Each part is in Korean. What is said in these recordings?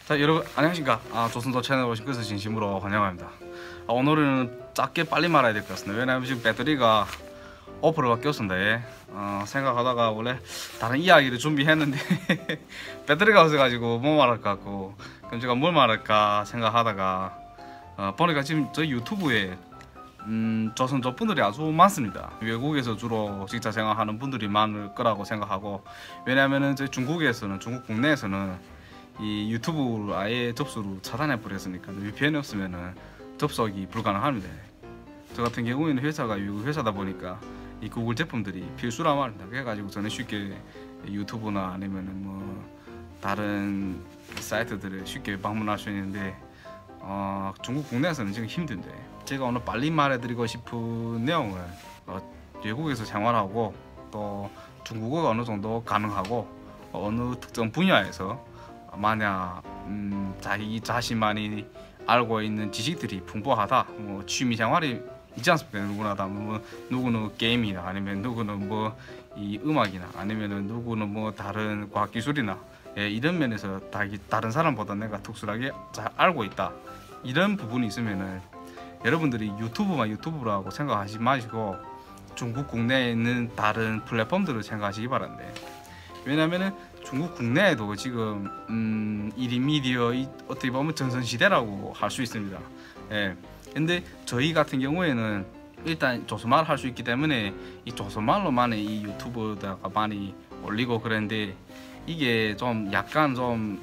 자, 여러분 안녕하십니까. 조선도 채널 오신 것을 진심으로 환영합니다. 오늘은 짧게 빨리 말아야 될 것 같습니다. 왜냐하면 지금 배터리가 5%가 꼈습니다. 예. 생각하다가 원래 다른 이야기를 준비했는데 배터리가 없어가지고 뭐 말할 것 같고, 그럼 제가 뭘 말할까 생각하다가 보니까 지금 저희 유튜브에 조선족 분들이 아주 많습니다. 외국에서 주로 직장 생활하는 분들이 많을 거라고 생각하고, 왜냐하면 저희 중국에서는, 중국 국내에서는 이 유튜브를 아예 접수를 차단해 버렸으니까 VPN이 없으면은 접속이 불가능합니다. 저 같은 경우에는 회사가 외국 회사다 보니까 이 구글 제품들이 필수란 말입니다. 그래가지고 저는 쉽게 유튜브나 아니면은 뭐 다른 사이트들을 쉽게 방문할 수 있는데, 중국 국내에서는 지금 힘든데, 제가 오늘 빨리 말해드리고 싶은 내용은 외국에서 생활하고 또 중국어가 어느 정도 가능하고 어느 특정 분야에서 만약 자기 자신만이 알고 있는 지식들이 풍부하다, 뭐 취미생활이 있지 않습니까? 누구나 다 뭐 누구는 게임이나 아니면 누구는 뭐 이 음악이나 아니면은 누구는 뭐 다른 과학기술이나, 이런 면에서 다른 사람보다 내가 특출하게 잘 알고 있다, 이런 부분이 있으면은 여러분들이 유튜브만 유튜브라고 생각하지 마시고 중국 국내에 있는 다른 플랫폼들을 생각하시기 바란데, 왜냐면은 중국 국내에도 지금 1인 미디어 어떻게 보면 전성시대라고 할 수 있습니다. 예. 근데 저희 같은 경우에는 일단 조선말 할 수 있기 때문에 이 조선말로만의 이 유튜브다가 많이 올리고 그랬는데, 이게 좀 약간 좀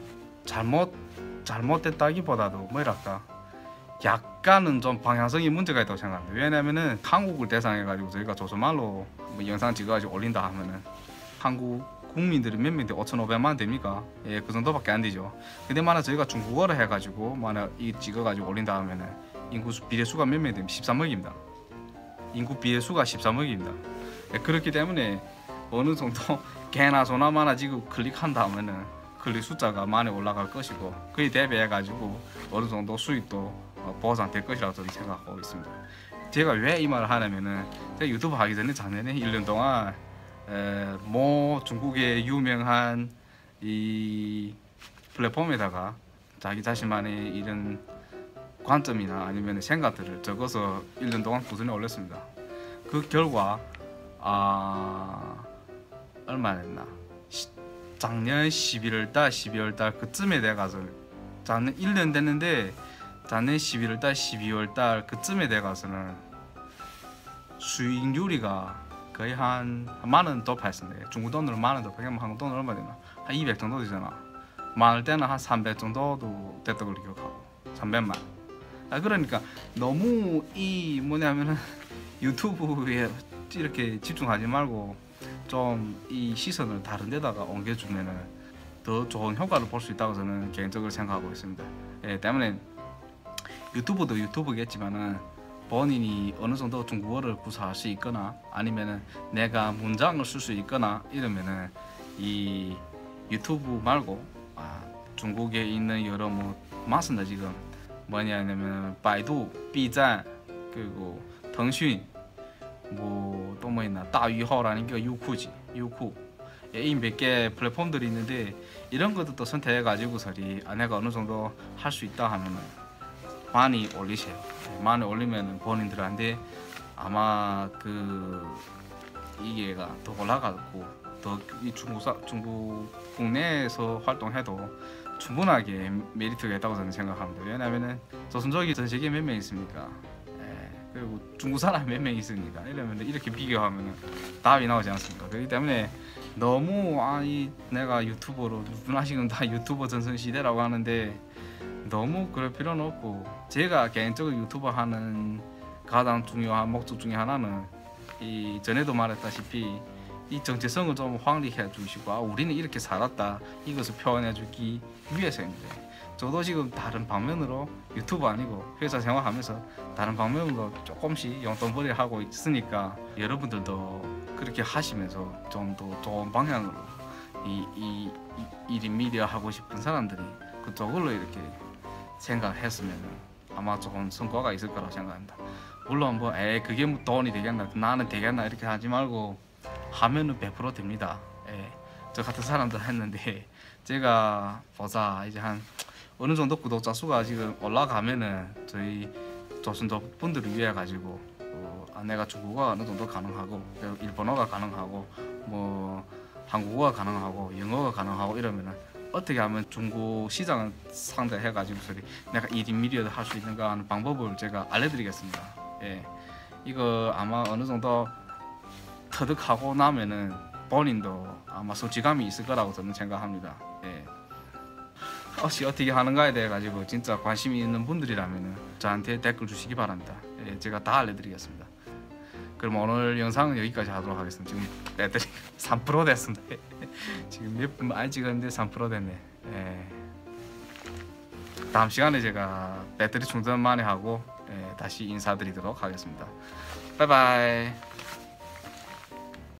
잘못됐다기보다도 뭐랄까, 약간은 좀 방향성이 문제가 있다고 생각합니다. 왜냐면은 한국을 대상해 가지고 저희가 조선말로 뭐 영상 찍어가지고 올린다 하면은 한국 국민들이 몇 명인데 5,500만 됩니까? 예, 그 정도밖에 안 되죠. 근데 만약 저희가 중국어를 해가지고 만약 이 찍어가지고 올린다 하면은 인구 비례수가 몇 명 되면 13억입니다. 인구 비례수가 13억입니다. 예, 그렇기 때문에 어느 정도 개나 소나 마나 지금 클릭한다 하면은 클릭 숫자가 많이 올라갈 것이고, 그에 대비해 가지고 어느 정도 수익도 보장될 것이라고 저는 생각하고 있습니다. 제가 왜 이 말을 하냐면은, 제가 유튜브 하기 전에 작년에 1년 동안 뭐 중국의 유명한 이 플랫폼에다가 자기 자신만의 이런 관점이나 아니면 생각들을 적어서 1년 동안 꾸준히 올렸습니다. 그 결과 얼마 됐나, 작년 11월달 12월달 그쯤에 돼가서, 작년 1년 됐는데 작년 11월달 12월달 그쯤에 돼가서는 수익률이가 거의 한 10,000원 돌파했습니다. 중국 돈으로 10,000원 돌파하면 한국 돈으로 얼마 되나? 한 200 정도 되잖아. 많을 때는 한 300 정도도 됐던 걸 기억하고, 300만. 그러니까 너무 이 뭐냐면은 유튜브에 이렇게 집중하지 말고 좀 이 시선을 다른 데다가 옮겨주면은 더 좋은 효과를 볼 수 있다고 저는 개인적으로 생각하고 있습니다. 때문에 유튜브도 유튜브겠지만은 본인이 어느 정도 중국어를 구사할 수 있거나 아니면은 내가 문장을 쓸 수 있거나 이러면은 이 유튜브 말고 중국에 있는 여러 뭐 많습니다. 지금 뭐냐면 바이두, 비잔, 그리고腾讯, 뭐 또 뭐 있나, 다유하오라는 게 유쿠지, 유쿠, 이 몇 개 플랫폼들이 있는데, 이런 것들도 선택해 가지고서리 내가 어느 정도 할 수 있다 하면은 많이 올리세요. 많이 올리면 본인들한테 아마 이게가 더 올라가고, 더 이 중국 국내에서 활동해도 충분하게 메리트가 있다고 저는 생각합니다. 왜냐면은 조선족이 전 세계에 몇 명 있습니까? 그리고 중국 사람 몇 명 있으니까, 이러면 이렇게 비교하면은 답이 나오지 않습니까? 그렇기 때문에 너무 내가 유튜버로, 누구나 지금 다 유튜버 전성시대라고 하는데 너무 그럴 필요는 없고, 제가 개인적으로 유튜버 하는 가장 중요한 목적 중에 하나는 이 전에도 말했다시피 이 정체성을 좀 확립해 주시고, 우리는 이렇게 살았다, 이것을 표현해 주기 위해서입니다. 저도 지금 다른 방면으로 유튜브 아니고 회사 생활하면서 다른 방면으로 조금씩 용돈벌이를 하고 있으니까, 여러분들도 그렇게 하시면서 좀 더 좋은 방향으로 이 1인 미디어 하고 싶은 사람들이 그쪽으로 이렇게 생각했으면 아마 조금 성과가 있을 거라고 생각합니다. 물론 뭐 그게 뭐 돈이 되겠나, 나는 되겠나 이렇게 하지 말고 하면은 100% 됩니다. 저 같은 사람들 했는데, 제가 보자 이제 한 어느 정도 구독자 수가 지금 올라가면은 저희 조선족 분들을 위해 가지고 내가 중국어가 어느 정도 가능하고 일본어가 가능하고 뭐 한국어가 가능하고 영어가 가능하고 이러면은 어떻게 하면 중국 시장을 상대해 가지고 내가 1인 미디어를 할 수 있는가 하는 방법을 제가 알려드리겠습니다. 예, 이거 아마 어느 정도 터득하고 나면은 본인도 아마 솔직감이 있을 거라고 저는 생각합니다. 예. 어떻게 하는가에 대해 가지고 진짜 관심이 있는 분들이라면은 저한테 댓글 주시기 바랍니다. 예, 제가 다 알려드리겠습니다. 그럼 오늘 영상은 여기까지 하도록 하겠습니다. 지금 배터리 3% 됐습니다. 지금 몇 분 많이 찍었는데 3% 됐네. 예. 다음 시간에 제가 배터리 충전 많이 하고 다시 인사드리도록 하겠습니다. 바이바이.